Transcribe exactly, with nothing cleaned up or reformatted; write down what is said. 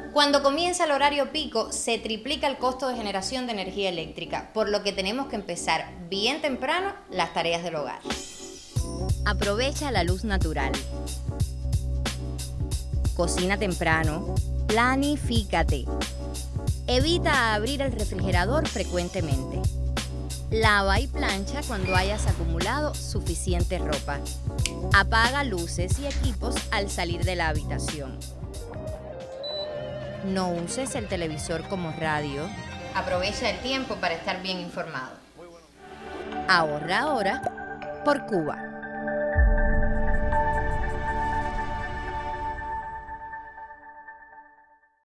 Cuando comienza el horario pico, se triplica el costo de generación de energía eléctrica, por lo que tenemos que empezar bien temprano las tareas del hogar. Aprovecha la luz natural. Cocina temprano. Planifícate. Evita abrir el refrigerador frecuentemente. Lava y plancha cuando hayas acumulado suficiente ropa. Apaga luces y equipos al salir de la habitación. No uses el televisor como radio. Aprovecha el tiempo para estar bien informado. Ahorra ahora por Cuba.